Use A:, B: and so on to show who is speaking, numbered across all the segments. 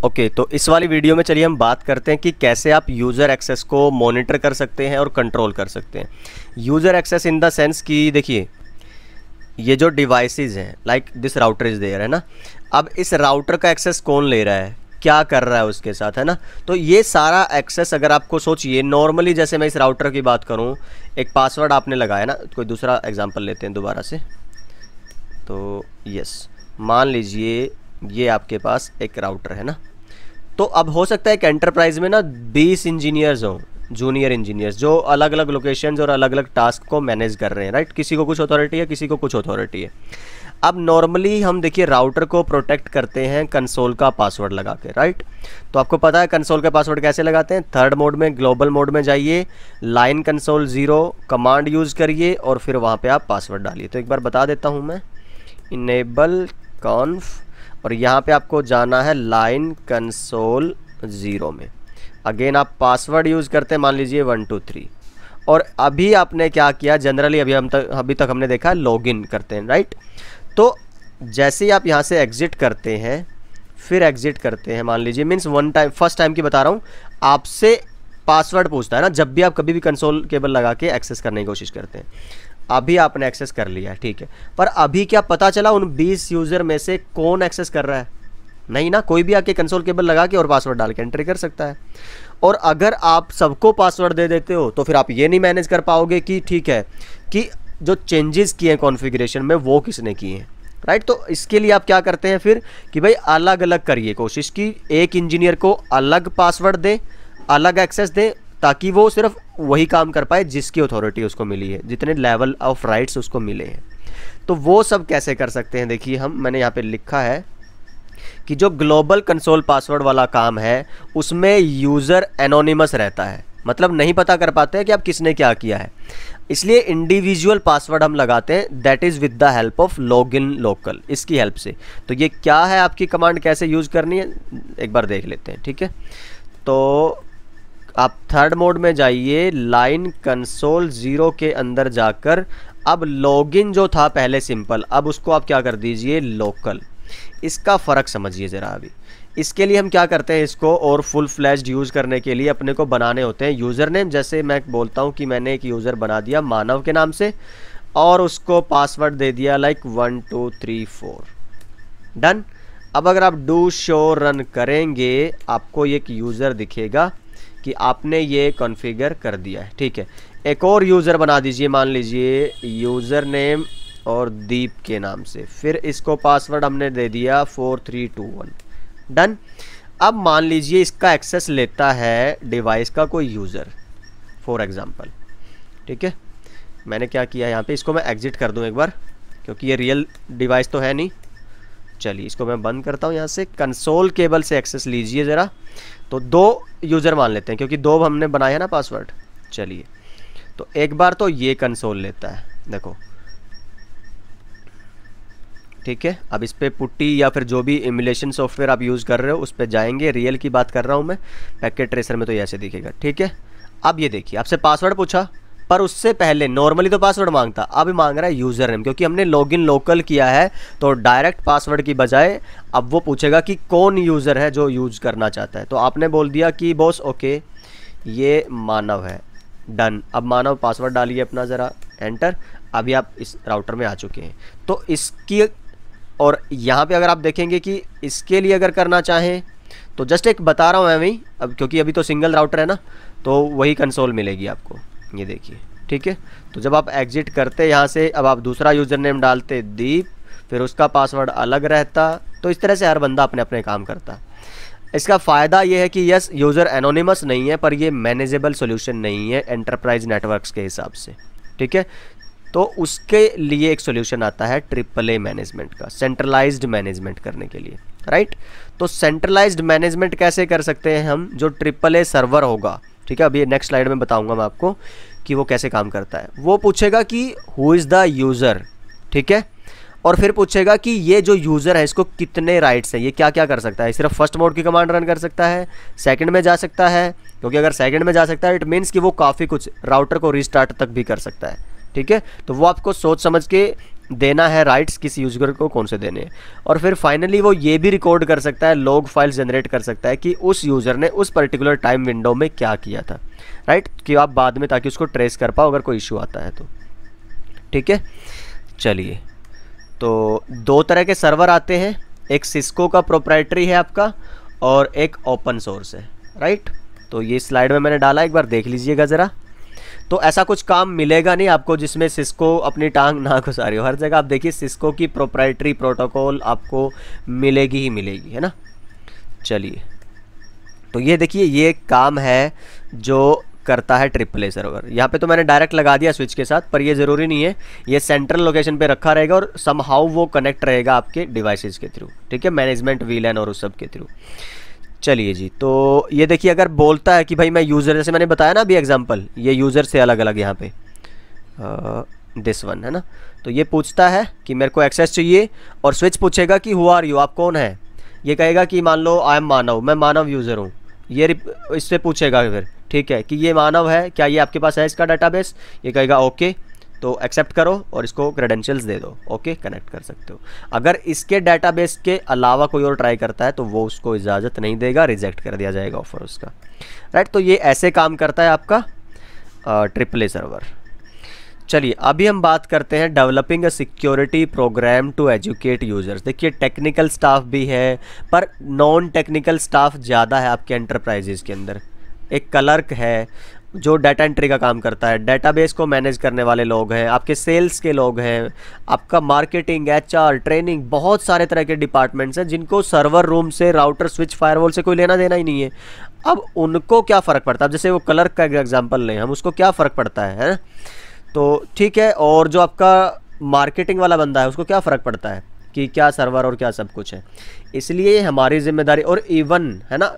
A: Okay तो इस वाली वीडियो में चलिए हम बात करते हैं कि कैसे आप यूज़र एक्सेस को मॉनिटर कर सकते हैं और कंट्रोल कर सकते हैं। User access in the sense कि देखिए ये जो डिवाइसेस हैं like this router is there है ना, अब इस राउटर का एक्सेस कौन ले रहा है, क्या कर रहा है उसके साथ, है ना। तो ये सारा एक्सेस अगर आपको सोचिए नॉर्मली, जैसे मैं इस राउटर की बात करूँ, एक पासवर्ड आपने लगाया ना, कोई दूसरा एग्जांपल लेते हैं दोबारा से। तो यस, मान लीजिए ये आपके पास एक राउटर है ना, तो अब हो सकता है एक एंटरप्राइज में ना 20 इंजीनियर्स हों, जूनियर इंजीनियर्स, जो अलग अलग लोकेशंस और अलग अलग टास्क को मैनेज कर रहे हैं, राइट। किसी को कुछ अथॉरिटी है, किसी को कुछ अथॉरिटी है। अब नॉर्मली हम देखिए राउटर को प्रोटेक्ट करते हैं कंसोल का पासवर्ड लगा के, राइट। तो आपको पता है कंसोल का पासवर्ड कैसे लगाते हैं। थर्ड मोड में, ग्लोबल मोड में जाइए, लाइन कंसोल 0 कमांड यूज़ करिए और फिर वहाँ पे आप पासवर्ड डालिए। तो एक बार बता देता हूँ मैं, इनेबल कॉन्फ, और यहाँ पे आपको जाना है लाइन कंसोल 0 में। अगेन आप पासवर्ड यूज़ करते हैं, मान लीजिए 1 2 3। और अभी आपने क्या किया, जनरली अभी तक हमने देखा लॉगिन करते हैं, राइट। तो जैसे ही आप यहाँ से एग्ज़िट करते हैं, फिर एग्ज़िट करते हैं, मान लीजिए मीन्स फर्स्ट टाइम की बता रहा हूँ, आपसे पासवर्ड पूछता है ना जब भी आप कभी भी कंसोल केबल लगा के एक्सेस करने की कोशिश करते हैं। अभी आपने एक्सेस कर लिया, ठीक है, पर अभी क्या पता चला उन 20 यूज़र में से कौन एक्सेस कर रहा है? नहीं ना, कोई भी आके कंसोल केबल लगा के और पासवर्ड डाल के एंट्री कर सकता है। और अगर आप सबको पासवर्ड दे देते हो तो फिर आप ये नहीं मैनेज कर पाओगे कि ठीक है कि जो चेंजेस किए हैं कॉन्फ़िगरेशन में वो किसने किए हैं, राइट। तो इसके लिए आप क्या करते हैं फिर कि भाई अलग अलग करिए कोशिश की एक इंजीनियर को अलग पासवर्ड दें, अलग एक्सेस दें, ताकि वो सिर्फ वही काम कर पाए जिसकी अथॉरिटी उसको मिली है, जितने लेवल ऑफ राइट्स उसको मिले हैं। तो वो सब कैसे कर सकते हैं, देखिए मैंने यहाँ पे लिखा है कि जो ग्लोबल कंसोल पासवर्ड वाला काम है उसमें यूज़र एनोनिमस रहता है, मतलब नहीं पता कर पाते हैं कि आप किसने क्या किया है, इसलिए इंडिविजुअल पासवर्ड हम लगाते हैं, that is with the help of login local, इसकी हेल्प से। तो ये क्या है, आपकी कमांड कैसे यूज़ करनी है एक बार देख लेते हैं, ठीक है। तो आप थर्ड मोड में जाइए, लाइन कंसोल 0 के अंदर जाकर अब लॉगिन जो था पहले सिंपल, अब उसको आप क्या कर दीजिए लोकल। इसका फ़र्क समझिए ज़रा। अभी इसके लिए हम क्या करते हैं, इसको और फुल फ्लैश्ड यूज़ करने के लिए अपने को बनाने होते हैं यूज़र नेम। जैसे मैं बोलता हूँ कि मैंने एक यूज़र बना दिया मानव के नाम से और उसको पासवर्ड दे दिया लाइक 1 2 3 4, डन। अब अगर आप डू शो रन करेंगे आपको एक यूज़र दिखेगा कि आपने ये कॉन्फ़िगर कर दिया है, ठीक है। एक और यूज़र बना दीजिए, मान लीजिए यूज़र नेम और दीप के नाम से, फिर इसको पासवर्ड हमने दे दिया 4321, डन। अब मान लीजिए इसका एक्सेस लेता है डिवाइस का कोई यूज़र फॉर एग्ज़ाम्पल, ठीक है। मैंने क्या किया यहाँ पे, इसको मैं एग्ज़िट कर दूँ एक बार क्योंकि ये रियल डिवाइस तो है नहीं। चलिए इसको मैं बंद करता हूँ यहाँ से। कंसोल केबल से एक्सेस लीजिए ज़रा। तो 2 यूज़र मान लेते हैं क्योंकि 2 हमने बनाया ना पासवर्ड। चलिए तो एक बार तो ये कंसोल लेता है, देखो, ठीक है। अब इस पर पुट्टी या फिर जो भी इमुलेशन सॉफ्टवेयर आप यूज़ कर रहे हो उस पर जाएंगे, रियल की बात कर रहा हूँ मैं, पैकेट ट्रेसर में तो ये ऐसे दिखेगा, ठीक है। अब ये देखिए आपसे पासवर्ड पूछा, पर उससे पहले नॉर्मली तो पासवर्ड मांगता, अब मांग रहा है यूज़र नेम, क्योंकि हमने लॉगिन लोकल किया है तो डायरेक्ट पासवर्ड की बजाय अब वो पूछेगा कि कौन यूज़र है जो यूज़ करना चाहता है। तो आपने बोल दिया कि बॉस ओके ये मानव है, डन। अब मानव पासवर्ड डालिए अपना ज़रा, एंटर। अभी आप इस राउटर में आ चुके हैं। तो इसकी, और यहाँ पे अगर आप देखेंगे कि इसके लिए अगर करना चाहें तो जस्ट एक बता रहा हूँ मैं भी, अब क्योंकि अभी तो सिंगल राउटर है ना, तो वही कंसोल मिलेगी आपको, ये देखिए, ठीक है। तो जब आप एग्ज़िट करते यहाँ से, अब आप दूसरा यूज़र नेम डालते दीप, फिर उसका पासवर्ड अलग रहता। तो इस तरह से हर बंदा अपने अपने काम करता। इसका फ़ायदा ये है कि यस यूज़र एनोनिमस नहीं है, पर ये मैनेजेबल सॉल्यूशन नहीं है एंटरप्राइज नेटवर्क्स के हिसाब से, ठीक है। तो उसके लिए एक सॉल्यूशन आता है AAA मैनेजमेंट का, सेंट्रलाइज्ड मैनेजमेंट करने के लिए, राइट। तो सेंट्रलाइज्ड मैनेजमेंट कैसे कर सकते हैं हम, जो AAA सर्वर होगा, ठीक है। अभी नेक्स्ट स्लाइड में बताऊंगा मैं आपको कि वो कैसे काम करता है। वो पूछेगा कि हु इज़ द यूज़र, ठीक है, और फिर पूछेगा कि ये जो यूज़र है इसको कितने राइट्स हैं, ये क्या क्या कर सकता है। सिर्फ फर्स्ट मोड की कमांड रन कर सकता है, सेकंड में जा सकता है, क्योंकि अगर सेकंड में जा सकता है इट मीन्स कि वो काफ़ी कुछ राउटर को रीस्टार्ट तक भी कर सकता है, ठीक है। तो वो आपको सोच समझ के देना है राइट्स, किस यूजर को कौन से देने हैं। और फिर फाइनली वो ये भी रिकॉर्ड कर सकता है, लॉग फाइल्स जनरेट कर सकता है कि उस यूज़र ने उस पर्टिकुलर टाइम विंडो में क्या किया था, राइट, कि आप बाद में ताकि उसको ट्रेस कर पाओ अगर कोई इशू आता है तो। ठीक है, चलिए, तो दो तरह के सर्वर आते हैं, एक सिस्को का प्रोप्राइटरी है आपका और एक ओपन सोर्स है, राइट। तो ये स्लाइड में मैंने डाला, एक बार देख लीजिएगा ज़रा। तो ऐसा कुछ काम मिलेगा नहीं आपको जिसमें सिस्को अपनी टांग ना घुसा रही हो। हर जगह आप देखिए सिस्को की प्रोप्राइटरी प्रोटोकॉल आपको मिलेगी ही मिलेगी, है ना। चलिए, तो ये देखिए ये काम है जो करता है ट्रिपल ए सर्वर। यहाँ पे तो मैंने डायरेक्ट लगा दिया स्विच के साथ, पर ये ज़रूरी नहीं है, ये सेंट्रल लोकेशन पे रखा रहेगा और समहाउ वो कनेक्ट रहेगा आपके डिवाइसेस के थ्रू, ठीक है, मैनेजमेंट वीलैन और उस सब के थ्रू। चलिए जी, तो ये देखिए अगर बोलता है कि भाई मैं यूज़र, जैसे मैंने बताया ना अभी एग्जांपल, ये यूज़र से अलग अलग यहाँ पे दिस वन है ना, तो ये पूछता है कि मेरे को एक्सेस चाहिए और स्विच पूछेगा कि हु आर यू, आप कौन है। ये कहेगा कि मान लो आई एम मानव, मैं मानव यूज़र हूँ। ये इससे पूछेगा फिर, ठीक है, कि ये मानव है, क्या ये आपके पास है इसका डाटाबेस। ये कहेगा ओके, तो एक्सेप्ट करो और इसको क्रेडेंशियल्स दे दो, ओके, कनेक्ट कर सकते हो। अगर इसके डाटाबेस के अलावा कोई और ट्राई करता है तो वो उसको इजाज़त नहीं देगा, रिजेक्ट कर दिया जाएगा ऑफर उसका, राइट। तो ये ऐसे काम करता है आपका ट्रिपल ए सर्वर। चलिए, अभी हम बात करते हैं developing a security program to educate users. देखिए टेक्निकल स्टाफ भी है पर नॉन टेक्निकल स्टाफ ज़्यादा है आपके एंटरप्राइजेज़ के अंदर। एक क्लर्क है जो डाटा एंट्री का काम करता है, डाटाबेस को मैनेज करने वाले लोग हैं, आपके सेल्स के लोग हैं, आपका मार्केटिंग, एचआर, ट्रेनिंग, बहुत सारे तरह के डिपार्टमेंट्स हैं जिनको सर्वर रूम से, राउटर, स्विच, फायरवॉल से कोई लेना देना ही नहीं है। अब उनको क्या फ़र्क पड़ता है, अब जैसे वो क्लर्क का एग्जांपल लें हम, उसको क्या फ़र्क पड़ता है ना, तो ठीक है। और जो आपका मार्केटिंग वाला बंदा है उसको क्या फ़र्क पड़ता है कि क्या सर्वर और क्या सब कुछ है। इसलिए हमारी जिम्मेदारी, और इवन है ना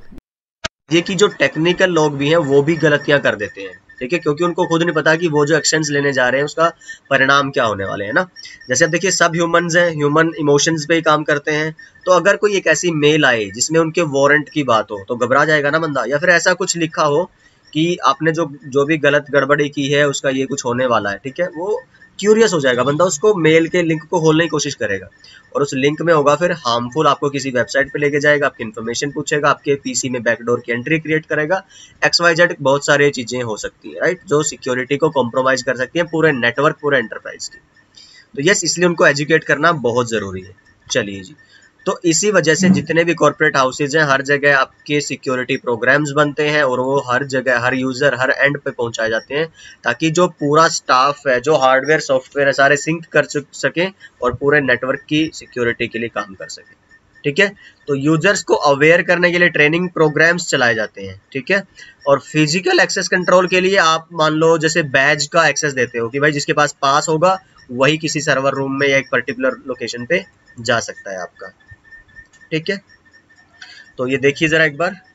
A: ये कि जो टेक्निकल लोग भी हैं वो भी गलतियां कर देते हैं, ठीक है, क्योंकि उनको खुद नहीं पता कि वो जो एक्शंस लेने जा रहे हैं उसका परिणाम क्या होने वाले हैं ना। जैसे अब देखिए सब ह्यूमंस हैं, ह्यूमन इमोशंस पे ही काम करते हैं, तो अगर कोई एक ऐसी मेल आए जिसमें उनके वारंट की बात हो तो घबरा जाएगा ना बंदा, या फिर ऐसा कुछ लिखा हो कि आपने जो भी गलत गड़बड़ी की है उसका ये कुछ होने वाला है, ठीक है, वो क्यूरियस हो जाएगा बंदा, उसको मेल के लिंक को खोलने की कोशिश करेगा और उस लिंक में होगा फिर हार्मफुल, आपको किसी वेबसाइट पे लेके जाएगा, आपकी इन्फॉर्मेशन पूछेगा, आपके पीसी में बैकडोर की एंट्री क्रिएट करेगा, XYZ बहुत सारी चीजें हो सकती है, राइट, जो सिक्योरिटी को कॉम्प्रोमाइज कर सकती है पूरे नेटवर्क, पूरे एंटरप्राइज की। तो यस, इसलिए उनको एजुकेट करना बहुत जरूरी है। चलिए जी, तो इसी वजह से जितने भी कॉर्पोरेट हाउसेज हैं हर जगह आपके सिक्योरिटी प्रोग्राम्स बनते हैं और वो हर जगह, हर यूजर, हर एंड पे पहुंचाए जाते हैं, ताकि जो पूरा स्टाफ है, जो हार्डवेयर सॉफ्टवेयर है, सारे सिंक कर सकें और पूरे नेटवर्क की सिक्योरिटी के लिए काम कर सकें, ठीक है। तो यूजर्स को अवेयर करने के लिए ट्रेनिंग प्रोग्राम्स चलाए जाते हैं, ठीक है। और फिजिकल एक्सेस कंट्रोल के लिए आप मान लो जैसे बैज का एक्सेस देते हो कि भाई जिसके पास पास होगा वही किसी सर्वर रूम में या एक पर्टिकुलर लोकेशन पे जा सकता है आपका, ठीक है। तो ये देखिए जरा एक बार,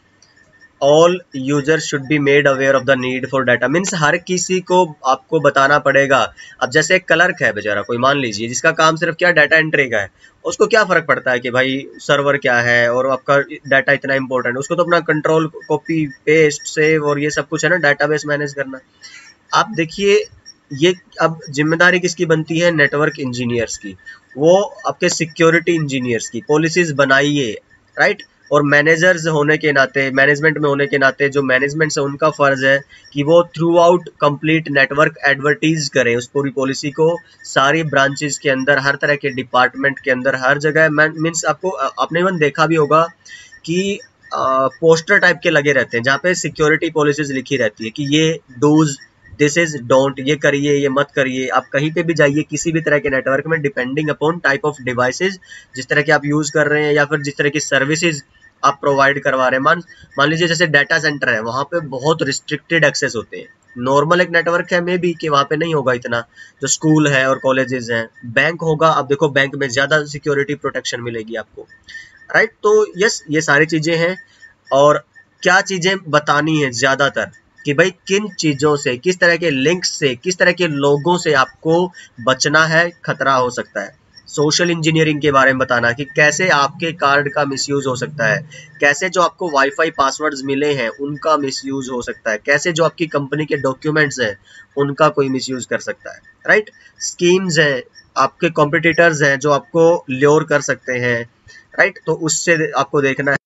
A: all user should be made aware of the need for data, means हर किसी को आपको बताना पड़ेगा। अब जैसे एक क्लर्क है बेचारा, कोई मान लीजिए जिसका काम सिर्फ क्या डाटा एंट्री का है, उसको क्या फर्क पड़ता है कि भाई सर्वर क्या है और आपका डाटा इतना इंपॉर्टेंट है, उसको तो अपना कंट्रोल, कॉपी पेस्ट, सेव और ये सब कुछ है ना, डाटाबेस मैनेज करना। आप देखिए ये अब जिम्मेदारी किसकी बनती है, नेटवर्क इंजीनियर्स की, वो आपके सिक्योरिटी इंजीनियर्स की, पॉलिसीज बनाइए, राइट। और मैनेजर्स होने के नाते, मैनेजमेंट में होने के नाते जो मैनेजमेंट है उनका फर्ज है कि वो throughout complete network advertise करें उस पूरी पॉलिसी को, सारी ब्रांचेस के अंदर, हर तरह के डिपार्टमेंट के अंदर, हर जगह। मीन्स आपको, आपने इवन देखा भी होगा कि पोस्टर टाइप के लगे रहते हैं जहाँ पे सिक्योरिटी पॉलिसीज लिखी रहती है कि ये डूज, दिस इज डोंट, ये करिए, ये मत करिए। आप कहीं पे भी जाइए किसी भी तरह के नेटवर्क में, depending upon type of devices जिस तरह के आप यूज कर रहे हैं या फिर जिस तरह की सर्विसेज आप प्रोवाइड करवा रहे हैं। मान लीजिए जैसे डाटा सेंटर है, वहाँ पे बहुत रिस्ट्रिक्टेड एक्सेस होते हैं। नॉर्मल एक नेटवर्क है मे बी कि वहाँ पे नहीं होगा इतना, जो स्कूल है और कॉलेजेस हैं, बैंक होगा। अब देखो बैंक में ज्यादा सिक्योरिटी प्रोटेक्शन मिलेगी आपको, राइट। तो यस, ये सारी चीजें हैं। और क्या चीजें बतानी है ज्यादातर कि भाई किन चीजों से, किस तरह के लिंक से, किस तरह के लोगों से आपको बचना है, खतरा हो सकता है। सोशल इंजीनियरिंग के बारे में बताना कि कैसे आपके कार्ड का मिसयूज हो सकता है, कैसे जो आपको वाईफाई पासवर्ड्स मिले हैं उनका मिसयूज हो सकता है, कैसे जो आपकी कंपनी के डॉक्यूमेंट्स हैं उनका कोई मिसयूज कर सकता है, राइट। स्कीम्स हैं, आपके कॉम्पिटिटर्स हैं जो आपको ल्योर कर सकते हैं, राइट। तो उससे आपको देखना है